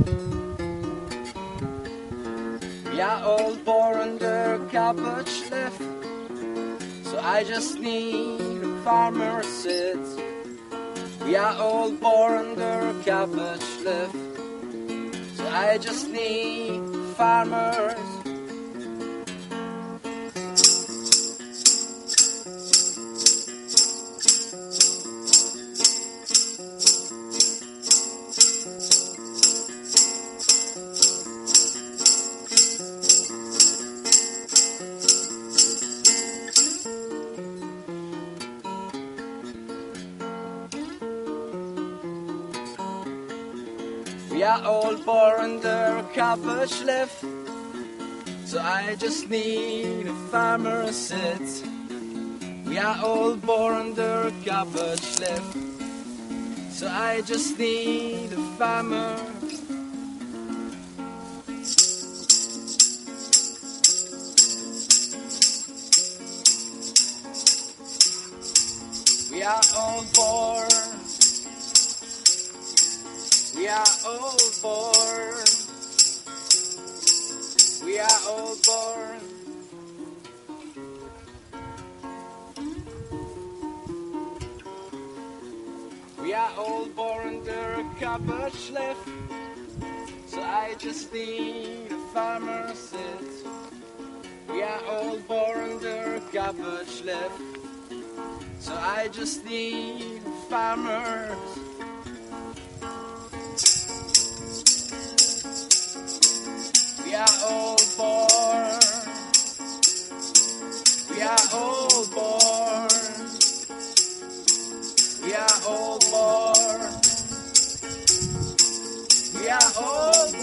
We are all born under cabbage leaf, so I just need a farmer's seat. We are all born under cabbage leaf, so I just need farmers. We are all born under cabbage leaf, so I just need a farmer's seat. We are all born under cabbage leaf, so I just need a farmer. We are all born. We are all born. We are all born. We are all born under a cabbage leaf, so I just need a farmer's seat. We are all born under a cabbage leaf, so I just need a farmer's. We are all born. We are all born. We are all born. We are all born.